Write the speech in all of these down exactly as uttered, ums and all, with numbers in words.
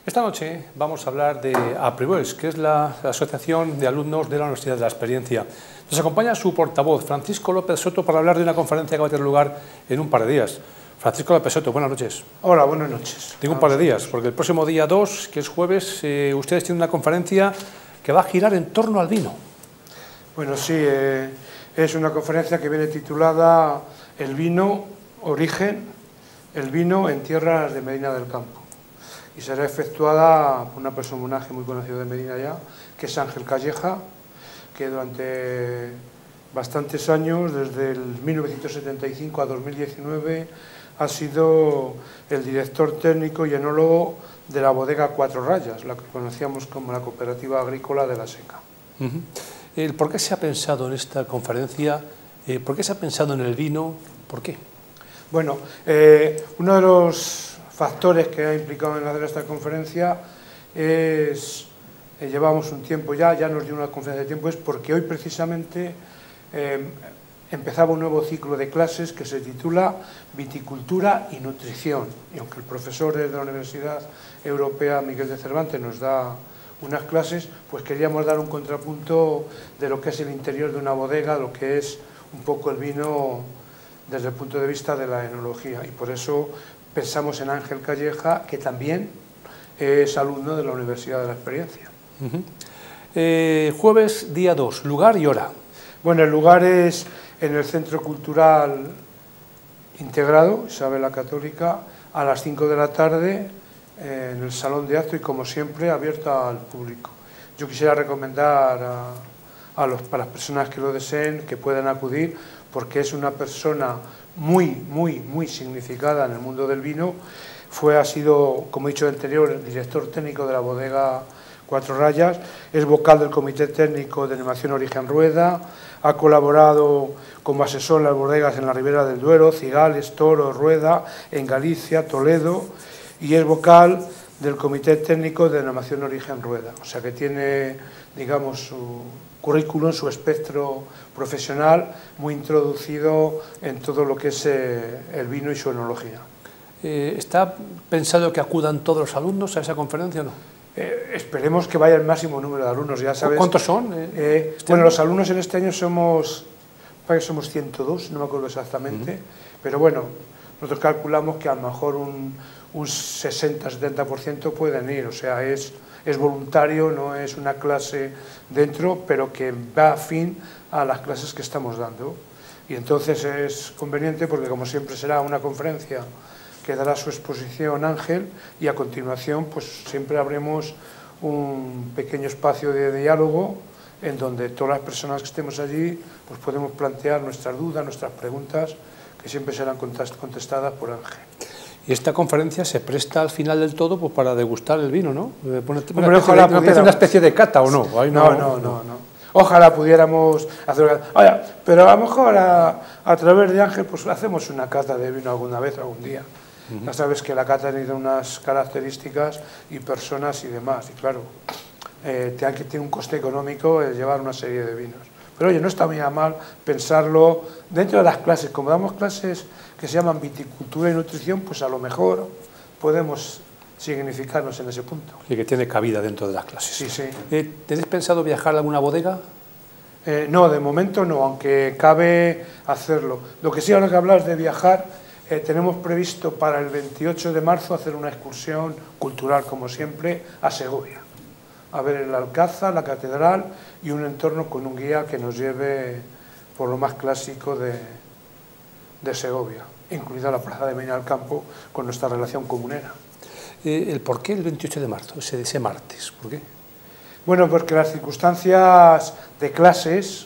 Esta noche vamos a hablar de APRIVOEX, que es la Asociación de Alumnos de la Universidad de la Experiencia. Nos acompaña su portavoz, Francisco López Soto, para hablar de una conferencia que va a tener lugar en un par de días. Francisco López Soto, buenas noches. Hola, buenas noches. Digo un par de días, porque el próximo día dos, que es jueves, eh, ustedes tienen una conferencia que va a girar en torno al vino. Bueno, sí, eh, es una conferencia que viene titulada El vino, origen, el vino en tierras de Medina del Campo. Y será efectuada por una personaje muy conocido de Medina ya, que es Ángel Calleja, que durante bastantes años, desde el mil novecientos setenta y cinco a dos mil diecinueve, ha sido el director técnico y enólogo de la bodega Cuatro Rayas, la que conocíamos como la Cooperativa Agrícola de la Seca. Uh-huh. el, ¿Por qué se ha pensado en esta conferencia? Eh, ¿Por qué se ha pensado en el vino? ¿Por qué? Bueno, eh, uno de los factores que ha implicado en hacer esta conferencia es, eh, llevamos un tiempo ya, ya nos dio una conferencia de tiempo, es porque hoy precisamente eh, empezaba un nuevo ciclo de clases que se titula Viticultura y Nutrición, y aunque el profesor de la Universidad Europea, Miguel de Cervantes, nos da unas clases, pues queríamos dar un contrapunto de lo que es el interior de una bodega, lo que es un poco el vino desde el punto de vista de la enología, y por eso pensamos en Ángel Calleja, que también es alumno de la Universidad de la Experiencia. Uh-huh. eh, jueves, día dos, lugar y hora. Bueno, el lugar es en el Centro Cultural Integrado, Isabel la Católica, a las cinco de la tarde, eh, en el Salón de Acto y, como siempre, abierto al público. Yo quisiera recomendar a, a, los, a las personas que lo deseen que puedan acudir, porque es una persona muy, muy, muy significada en el mundo del vino. Fue, ha sido, como he dicho anterior, el director técnico de la bodega Cuatro Rayas, es vocal del Comité Técnico de Denominación Origen Rueda, ha colaborado como asesor en las bodegas en la Ribera del Duero, Cigales, Toro, Rueda, en Galicia, Toledo, y es vocal del Comité Técnico de Denominación Origen Rueda. O sea que tiene, digamos, su currículum, su espectro profesional muy introducido en todo lo que es eh, el vino y su enología. Eh, ¿Está pensado que acudan todos los alumnos a esa conferencia o no? Eh, esperemos que vaya el máximo número de alumnos, ya sabes. ¿Cuántos son? Eh, eh, este bueno, año? los alumnos en este año somos, parece que somos ciento dos, no me acuerdo exactamente, uh-huh. Pero bueno, nosotros calculamos que a lo mejor un, un sesenta a setenta por ciento pueden ir, o sea, es, es voluntario, no es una clase dentro, pero que va afín a las clases que estamos dando. Y entonces es conveniente porque, como siempre, será una conferencia que dará su exposición Ángel, y a continuación pues siempre habremos un pequeño espacio de diálogo en donde todas las personas que estemos allí pues podemos plantear nuestras dudas, nuestras preguntas, que siempre serán contestadas por Ángel. Y esta conferencia se presta al final del todo pues para degustar el vino, ¿no? Una especie, Hombre, de, ojalá una, especie, una especie de cata, ¿o no? Ahí no, no, no, no, no. Ojalá pudiéramos hacer... Oye, pero a lo mejor a, a través de Ángel pues hacemos una cata de vino alguna vez, algún día. Uh-huh. Ya sabes que la cata tiene unas características y personas y demás, y claro, eh, tiene que tiene un coste económico el llevar una serie de vinos. Pero oye, no está muy mal pensarlo dentro de las clases. Como damos clases que se llaman viticultura y nutrición, pues a lo mejor podemos significarnos en ese punto. Y que tiene cabida dentro de las clases. Sí, sí. Eh, ¿Tenéis pensado viajar a alguna bodega? Eh, no, de momento no, aunque cabe hacerlo. Lo que sí, ahora que hablas de viajar, eh, tenemos previsto para el veintiocho de marzo hacer una excursión cultural, como siempre, a Segovia. A ver el Alcázar, la catedral y un entorno con un guía que nos lleve por lo más clásico de, de Segovia, incluida la plaza de Medina del Campo con nuestra relación comunera. Eh, ¿El por qué el veintiocho de marzo, ese, ese martes? ¿Por qué? Bueno, porque las circunstancias de clases,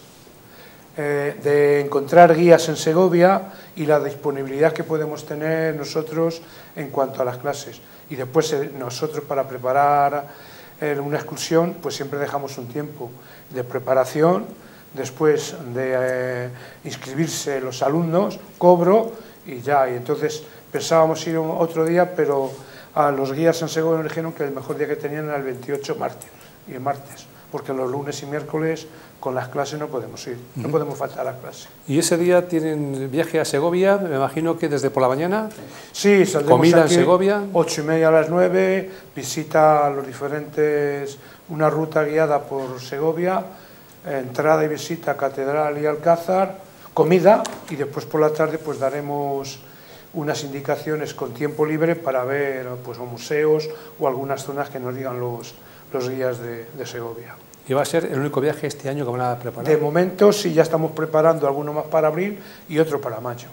eh, de encontrar guías en Segovia y la disponibilidad que podemos tener nosotros en cuanto a las clases. Y después eh, nosotros para preparar una excursión, pues siempre dejamos un tiempo de preparación, después de eh, inscribirse los alumnos, cobro y ya. Y entonces pensábamos ir otro día, pero a los guías en Segovia nos dijeron que el mejor día que tenían era el veintiocho martes, y el martes, porque los lunes y miércoles con las clases no podemos ir, no podemos faltar a clase. ¿Y ese día tienen viaje a Segovia? Me imagino que desde por la mañana. Sí, saldremos comida aquí, en Segovia. Ocho y media a las nueve, visita a los diferentes, una ruta guiada por Segovia, entrada y visita a Catedral y Alcázar, comida, y después por la tarde pues daremos unas indicaciones con tiempo libre para ver pues, o museos o algunas zonas que nos digan los, los guías de, de Segovia. ¿Y va a ser el único viaje este año que van a preparar? De momento sí, ya estamos preparando alguno más para abril y otro para mayo.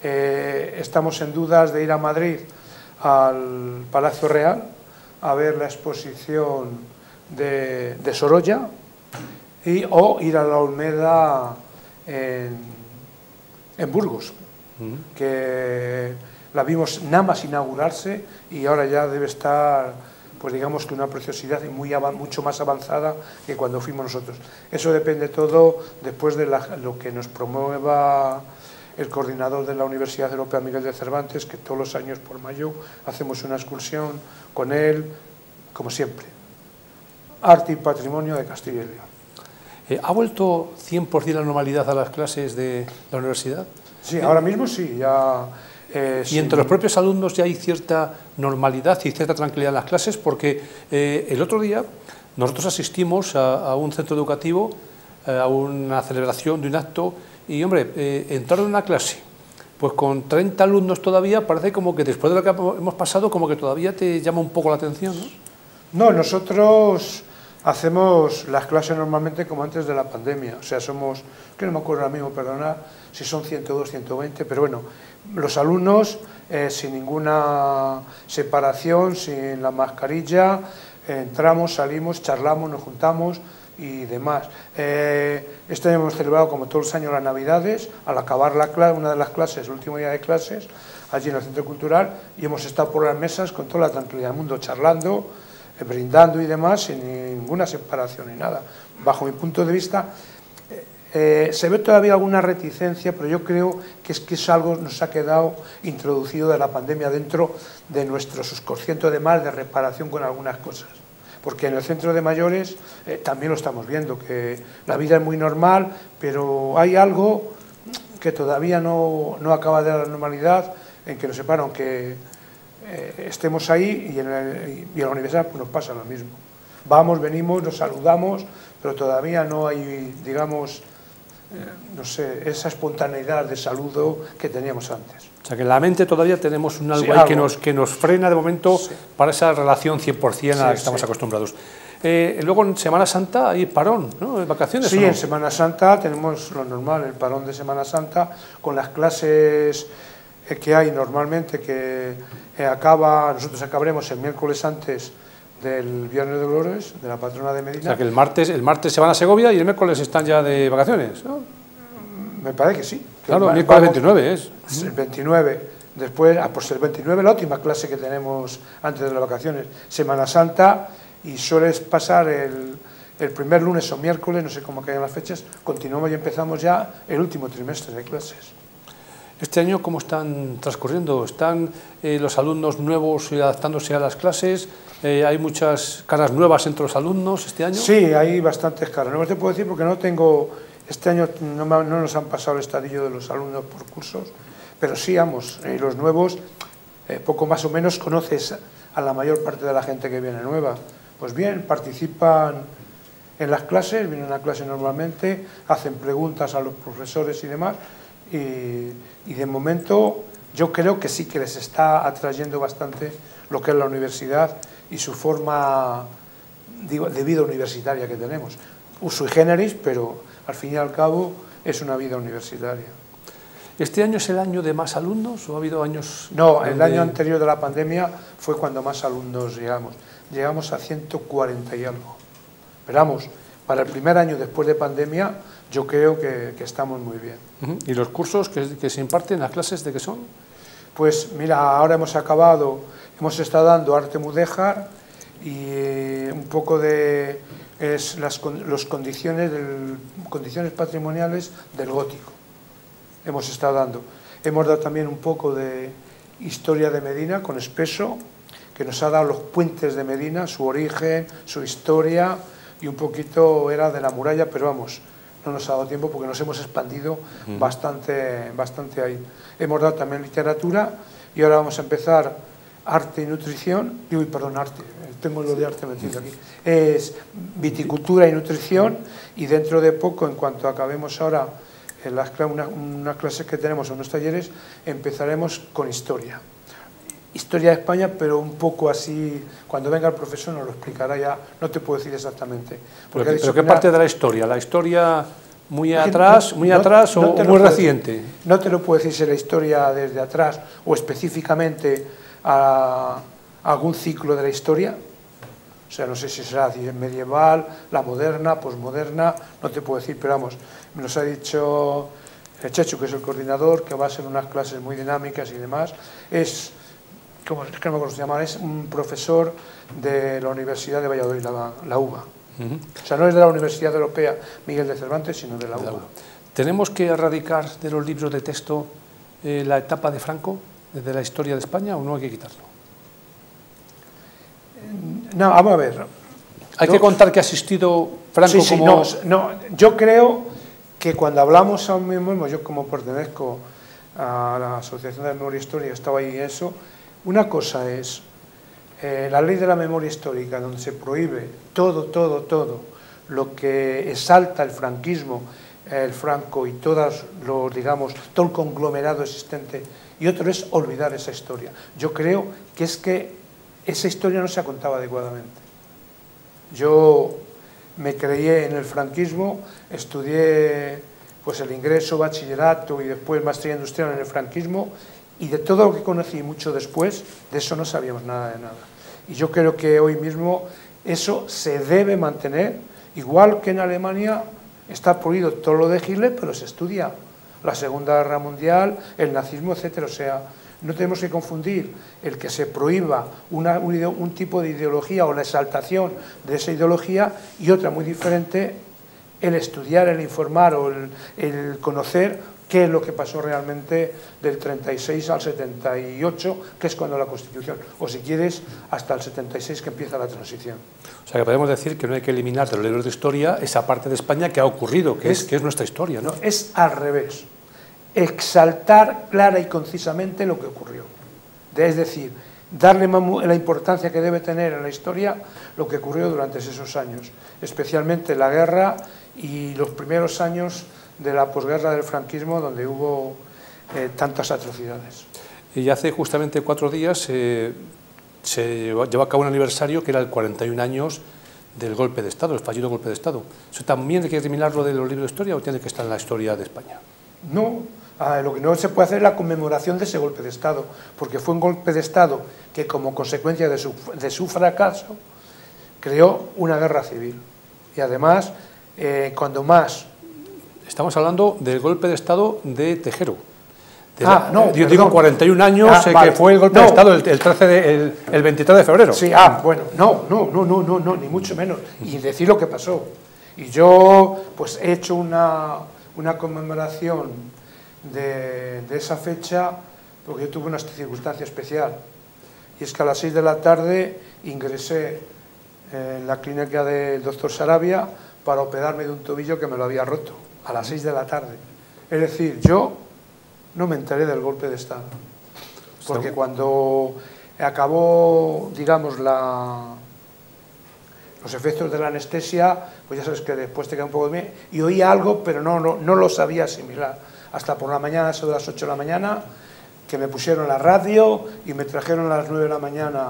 Eh, estamos en dudas de ir a Madrid al Palacio Real a ver la exposición de, de Sorolla y, o ir a la Olmeda en, en Burgos, uh-huh. que la vimos nada más inaugurarse y ahora ya debe estar, pues digamos que una preciosidad y muy, mucho más avanzada que cuando fuimos nosotros. Eso depende todo después de la, lo que nos promueva el coordinador de la Universidad Europea, Miguel de Cervantes, que todos los años por mayo hacemos una excursión con él, como siempre. Arte y patrimonio de Castilla y León. Eh, ¿Ha vuelto cien por cien la normalidad a las clases de la universidad? Sí, ahora mismo sí, ya... Eh, y entre sí. los propios alumnos ya hay cierta normalidad y cierta tranquilidad en las clases, porque eh, el otro día nosotros asistimos a, a un centro educativo, eh, a una celebración de un acto, y hombre, eh, entrar en una clase pues con treinta alumnos todavía, parece como que después de lo que hemos pasado, como que todavía te llama un poco la atención, ¿no? No, nosotros hacemos las clases normalmente como antes de la pandemia, o sea, somos, que no me acuerdo ahora mismo, perdona, si son ciento dos, ciento veinte, pero bueno, los alumnos eh, sin ninguna separación, sin la mascarilla, eh, entramos, salimos, charlamos, nos juntamos y demás. Eh, este año hemos celebrado como todos los años las Navidades, al acabar la clase, una de las clases, el último día de clases, allí en el Centro Cultural, y hemos estado por las mesas con toda la tranquilidad del mundo, charlando, eh, brindando y demás, sin ninguna separación ni nada. Bajo mi punto de vista, Eh, se ve todavía alguna reticencia, pero yo creo que es que es algo que nos ha quedado introducido de la pandemia dentro de nuestro subconsciente de mal de reparación con algunas cosas. Porque en el centro de mayores eh, también lo estamos viendo, que la vida es muy normal, pero hay algo que todavía no, no acaba de la normalidad, en que nos separa, aunque eh, estemos ahí y en, el, y en la universidad pues nos pasa lo mismo. Vamos, venimos, nos saludamos, pero todavía no hay, digamos, no sé, esa espontaneidad de saludo que teníamos antes. O sea, que en la mente todavía tenemos un algo, sí, algo. ahí que nos, que nos frena de momento, sí, para esa relación cien por cien a la que estamos, sí, acostumbrados. Eh, luego en Semana Santa hay parón, ¿no? ¿Vacaciones? Sí, ¿o no? En Semana Santa tenemos lo normal, el parón de Semana Santa, con las clases que hay normalmente, que eh, acaba, nosotros acabaremos el miércoles antes del Viernes de Dolores, de la patrona de Medina. O sea, que el martes, el martes se van a Segovia y el miércoles están ya de vacaciones, ¿no? Me parece que sí. Que claro, el miércoles veintinueve es. El veintinueve. Después, ah, pues el veintinueve, la última clase que tenemos antes de las vacaciones, Semana Santa, y sueles pasar el, el primer lunes o miércoles, no sé cómo caen las fechas, continuamos y empezamos ya el último trimestre de clases. ¿Este año cómo están transcurriendo? ¿Están eh, los alumnos nuevos adaptándose a las clases? Eh, ¿Hay muchas caras nuevas entre los alumnos este año? Sí, hay bastantes caras. No te puedo decir porque no tengo... Este año no, me, no nos han pasado el estadillo de los alumnos por cursos, pero sí, vamos, eh, los nuevos, eh, poco más o menos conoces a la mayor parte de la gente que viene nueva. Pues bien, participan en las clases, vienen a clase normalmente, hacen preguntas a los profesores y demás, y, y de momento yo creo que sí que les está atrayendo bastante lo que es la universidad y su forma digo, de vida universitaria que tenemos. Sui generis, pero al fin y al cabo es una vida universitaria. ¿Este año es el año de más alumnos o ha habido años...? No, el año anterior de la pandemia fue cuando más alumnos llegamos. Llegamos a ciento cuarenta y algo. Pero vamos, para el primer año después de pandemia yo creo que, que estamos muy bien. Uh-huh. ¿Y los cursos que, que se imparten, las clases, de qué son? Pues mira, ahora hemos acabado, hemos estado dando arte mudéjar y un poco de es las los condiciones, del, condiciones patrimoniales del gótico. Hemos estado dando. Hemos dado también un poco de historia de Medina con Espeso, que nos ha dado los puentes de Medina, su origen, su historia, y un poquito era de la muralla, pero vamos, no nos ha dado tiempo porque nos hemos expandido uh-huh. bastante, bastante ahí. Hemos dado también literatura y ahora vamos a empezar arte y nutrición, uy, perdón, arte, tengo lo de arte metido aquí, es viticultura y nutrición, y dentro de poco, en cuanto acabemos ahora en las unas una clases que tenemos en unos talleres, empezaremos con historia. Historia de España, pero un poco así, cuando venga el profesor nos lo explicará ya, no te puedo decir exactamente. ¿Pero, pero qué una... parte de la historia? ¿La historia muy atrás, muy no, atrás no, o no muy reciente? Decir, no te lo puedo decir si la historia desde atrás o específicamente a, a algún ciclo de la historia. O sea, no sé si será medieval, la moderna, posmoderna, no te puedo decir, pero vamos, nos ha dicho el Chechu, que es el coordinador, que va a ser unas clases muy dinámicas y demás. Es... ¿Cómo es que no me acuerdo cómo se llama? Es un profesor de la Universidad de Valladolid, la, la U B A. Uh-huh. O sea, no es de la Universidad Europea Miguel de Cervantes, sino de la U B A. ¿Tenemos que erradicar de los libros de texto eh, la etapa de Franco, de la historia de España, o no hay que quitarlo? No, vamos a ver. ¿Hay no, que contar que ha asistido Franco sí, sí, como...? No, no, yo creo que cuando hablamos a mí mismo, yo como pertenezco a la Asociación de Memoria Histórica, estaba ahí eso. Una cosa es eh, la ley de la memoria histórica, donde se prohíbe todo, todo, todo lo que exalta el franquismo, el Franco y todas los, digamos, todo el conglomerado existente, y otro es olvidar esa historia. Yo creo que es que esa historia no se ha contado adecuadamente. Yo me creí en el franquismo, estudié pues el ingreso, bachillerato y después maestría industrial en el franquismo, y de todo lo que conocí mucho después, de eso no sabíamos nada de nada. Y yo creo que hoy mismo eso se debe mantener, igual que en Alemania está prohibido todo lo de Hitler, pero se estudia la Segunda Guerra Mundial, el nazismo, etcétera. O sea, no tenemos que confundir el que se prohíba una, un, un tipo de ideología o la exaltación de esa ideología y otra muy diferente, el estudiar, el informar o el, el conocer qué es lo que pasó realmente del treinta y seis al setenta y ocho, que es cuando la Constitución, o si quieres, hasta el setenta y seis que empieza la transición. O sea, que podemos decir que no hay que eliminar de los libros de historia esa parte de España que ha ocurrido, que es, es, que es nuestra historia, ¿no? No, es al revés. Exaltar clara y concisamente lo que ocurrió. Es decir, darle la importancia que debe tener en la historia lo que ocurrió durante esos años, especialmente la guerra y los primeros años de la posguerra del franquismo, donde hubo eh, tantas atrocidades. Y hace justamente cuatro días eh, se llevó a cabo un aniversario que era el cuarenta y un años del golpe de Estado, el fallido golpe de Estado. ¿Eso también hay que eliminarlo de los libros de historia o tiene que estar en la historia de España? No, ah, lo que no se puede hacer es la conmemoración de ese golpe de Estado, porque fue un golpe de Estado que, como consecuencia de su, de su fracaso, creó una guerra civil. Y además, eh, cuando más... Estamos hablando del golpe de Estado de Tejero. De ah, la, no, yo digo cuarenta y un años, ah, eh, vale. que fue el golpe no. de Estado el, el, trece de, el, el veintitrés de febrero. Sí, ah, bueno, no, no, no, no, no, no, ni mucho menos. Y decir lo que pasó. Y yo, pues, he hecho una, una conmemoración de, de esa fecha, porque yo tuve una circunstancia especial. Y es que a las seis de la tarde ingresé en la clínica del doctor Sarabia para operarme de un tobillo que me lo había roto. A las seis de la tarde. Es decir, yo no me enteré del golpe de Estado. Porque cuando acabó, digamos, la, los efectos de la anestesia, pues ya sabes que después te queda un poco de mí, y oí algo, pero no, no, no lo sabía asimilar. Hasta por la mañana, eso de las ocho de la mañana, que me pusieron la radio y me trajeron a las nueve de la mañana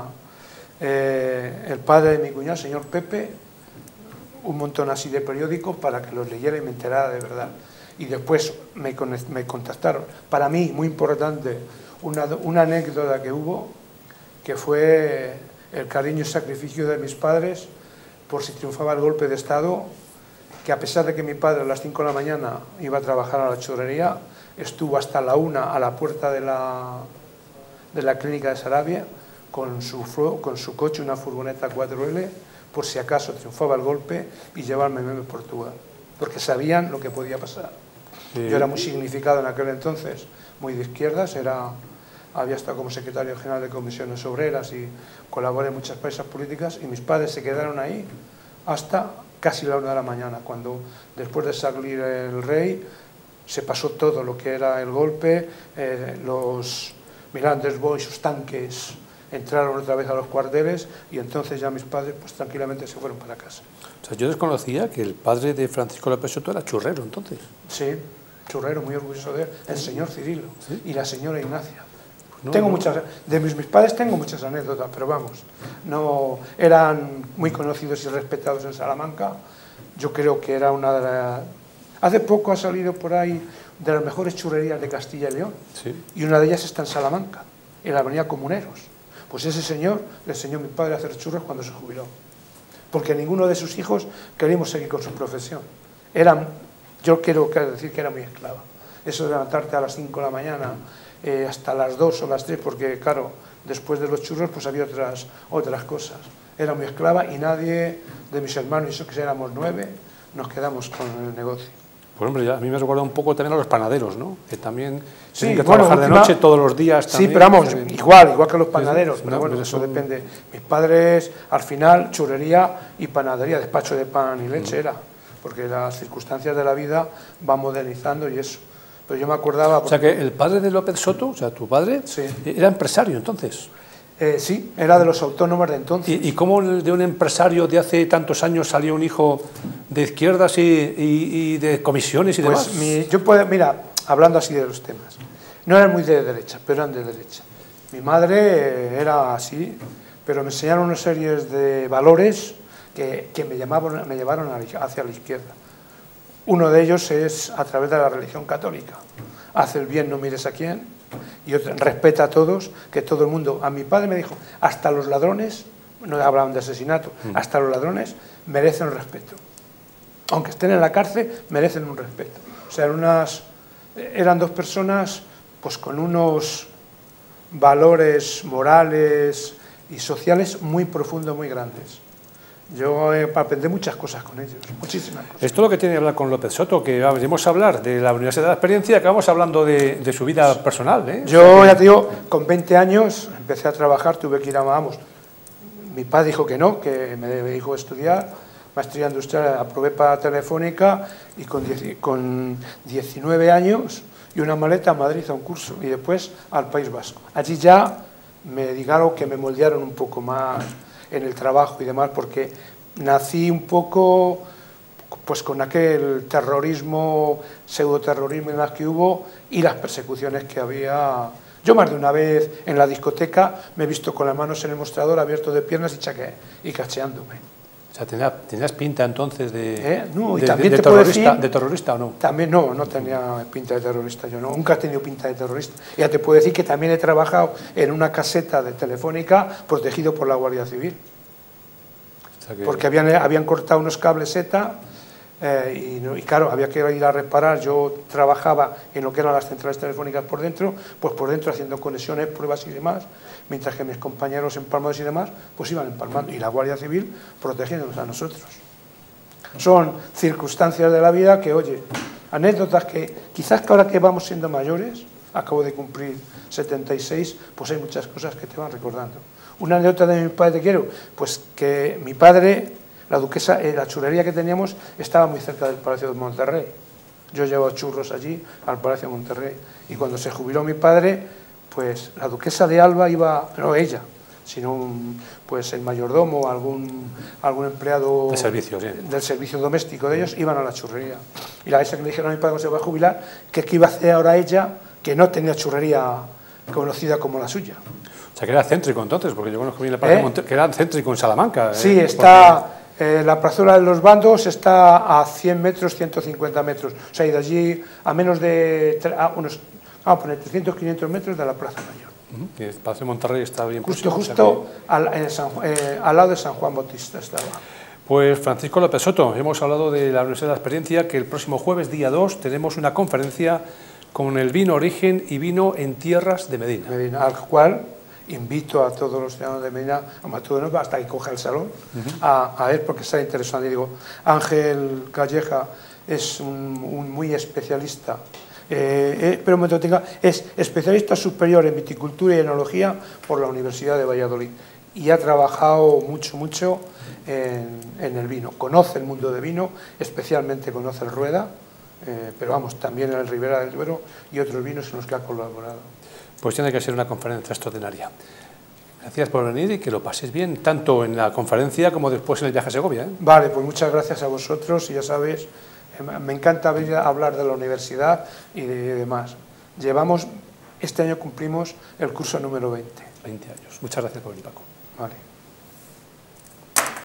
eh, el padre de mi cuñado, el señor Pepe, un montón así de periódicos para que los leyera y me enterara de verdad. Y después me, me contactaron. Para mí, muy importante, una, una anécdota que hubo, que fue el cariño y sacrificio de mis padres por si triunfaba el golpe de Estado, que a pesar de que mi padre a las cinco de la mañana iba a trabajar a la churrería, estuvo hasta la una a la puerta de la, de la clínica de Sarabia, con su, con su coche, una furgoneta cuatro L, por si acaso triunfaba el golpe y llevarme a Portugal, porque sabían lo que podía pasar. Sí. Yo era muy significado en aquel entonces, muy de izquierdas, era, había estado como secretario general de comisiones obreras y colaboré en muchas empresas políticas, y mis padres se quedaron ahí hasta casi la una de la mañana, cuando después de salir el rey se pasó todo lo que era el golpe, eh, los Miranders Boys, sus tanques, entraron otra vez a los cuarteles y entonces ya mis padres pues tranquilamente se fueron para casa. O sea, yo desconocía que el padre de Francisco López Soto era churrero, entonces. Sí, churrero, muy orgulloso de él, el señor Cirilo, ¿sí? Y la señora Ignacia. Pues no, tengo no. muchas, de mis, mis padres tengo muchas anécdotas, pero vamos, no eran muy conocidos y respetados en Salamanca. Yo creo que era una de las... Hace poco ha salido por ahí de las mejores churrerías de Castilla y León, sí. Y una de ellas está en Salamanca, en la avenida Comuneros. Pues ese señor le enseñó a mi padre a hacer churros cuando se jubiló, porque ninguno de sus hijos queríamos seguir con su profesión. Eran, yo quiero decir que era muy esclava. Eso de levantarte a las cinco de la mañana eh, hasta las dos o las tres, porque claro, después de los churros pues había otras, otras cosas. Era muy esclava y nadie de mis hermanos, y eso que éramos nueve, nos quedamos con el negocio. Pues hombre, a mí me recuerda un poco también a los panaderos, ¿no? Que también sí, tienen que bueno, trabajar última, de noche todos los días. También, sí, pero vamos, también. igual, igual que los panaderos, sí, pero no, bueno, eso son... depende. Mis padres, al final, churrería y panadería, despacho de pan y leche mm. era, porque las circunstancias de la vida van modernizando y eso. Pero yo me acordaba... O sea, que el padre de López Soto, o sea, tu padre, sí. era empresario, entonces. Eh, sí, era de los autónomos de entonces. ¿Y, y cómo de un empresario de hace tantos años salió un hijo de izquierdas y, y, y de comisiones y pues demás? Mi, yo puedo, mira, hablando así de los temas, no eran muy de derecha, pero eran de derecha. Mi madre era así, pero me enseñaron una serie de valores que, que me, llamaban, me llevaron hacia la izquierda. Uno de ellos es a través de la religión católica. Haz el bien, no mires a quién. Y otro, respeta a todos, que todo el mundo... A mi padre me dijo, hasta los ladrones, no hablaban de asesinato, mm. hasta los ladrones merecen respeto. Aunque estén en la cárcel, merecen un respeto. O sea, eran, unas, eran dos personas pues con unos valores morales y sociales muy profundos, muy grandes. Yo eh, aprendí muchas cosas con ellos, muchísimas cosas. Esto es lo que tiene que hablar con López Soto, que vamos a hablar de la Universidad de la Experiencia, que vamos hablando de, de su vida personal. ¿eh? Yo, o sea, ya te digo, con veinte años empecé a trabajar, tuve que ir a, vamos, mi padre dijo que no, que me dijo estudiar, maestría industrial, aprobé para Telefónica y con, diez, con diecinueve años y una maleta a Madrid a un curso y después al País Vasco. Allí ya me dijeron que me moldearon un poco más en el trabajo y demás, porque nací un poco pues con aquel terrorismo, pseudoterrorismo en las que hubo y las persecuciones que había. Yo más de una vez en la discoteca me he visto con las manos en el mostrador abierto de piernas y, chaque, y cacheándome. O sea, ¿tenías, tenías pinta entonces de, ¿Eh? no, y de, también de, de, te terrorista, decir, de terrorista o no? También no, no tenía pinta de terrorista, yo no, nunca he tenido pinta de terrorista. Ya te puedo decir que también he trabajado en una caseta de Telefónica protegido por la Guardia Civil. O sea que... Porque habían, habían cortado unos cables Z eh, y, no, y claro, había que ir a reparar. Yo trabajaba en lo que eran las centrales telefónicas por dentro, pues por dentro haciendo conexiones, pruebas y demás, mientras que mis compañeros empalmados y demás, pues iban empalmando, y la Guardia Civil protegiéndonos a nosotros. Son circunstancias de la vida que, oye, anécdotas que quizás que ahora que vamos siendo mayores, acabo de cumplir setenta y seis, pues hay muchas cosas que te van recordando. Una anécdota de mi padre te quiero, pues que mi padre, la duquesa, eh, la churrería que teníamos estaba muy cerca del Palacio de Monterrey. Yo llevo churros allí, al Palacio de Monterrey, y cuando se jubiló mi padre, pues la duquesa de Alba iba, no ella, sino un, pues el mayordomo, algún, algún empleado de servicio, sí. del servicio doméstico de ellos, iban a la churrería. Y la esa que le dijeron a mi padre cuando se va a jubilar, que qué iba a hacer ahora ella, que no tenía churrería conocida como la suya. O sea, que era céntrico entonces, porque yo conozco bien la Plaza ¿Eh? Monte que era céntrico en Salamanca. Sí, ¿eh? está, porque... eh, la plazuela de los Bandos está a cien metros, ciento cincuenta metros. O sea, y de allí a menos de a unos, vamos a poner trescientos, quinientos metros de la Plaza Mayor. Uh-huh. Y el Palacio de Monterrey está bien Justo, puesto, justo o sea que... al, en San, eh, al lado de San Juan Bautista estaba. Pues Francisco López Soto, hemos hablado de la Universidad de la Experiencia, que el próximo jueves, día dos, tenemos una conferencia con el vino Origen y vino en tierras de Medina. Medina, al cual invito a todos los ciudadanos de Medina, a todos, hasta que coja el salón, uh-huh. a, a ver, porque está interesante. Y digo, Ángel Calleja es un, un muy especialista, eh, eh, pero un momento tenga, es especialista superior en viticultura y enología por la Universidad de Valladolid. y ha trabajado mucho, mucho en, en el vino. Conoce el mundo de vino, especialmente conoce el Rueda, eh, pero vamos, también el Ribera del Duero y otros vinos en los que ha colaborado. Pues tiene que ser una conferencia extraordinaria. Gracias por venir y que lo paséis bien, tanto en la conferencia como después en el viaje a Segovia, ¿eh? Vale, pues muchas gracias a vosotros y ya sabéis, me encanta venir a hablar de la universidad y de demás. Llevamos, este año cumplimos el curso número veinte. veinte años. Muchas gracias por venir, Paco. Vale.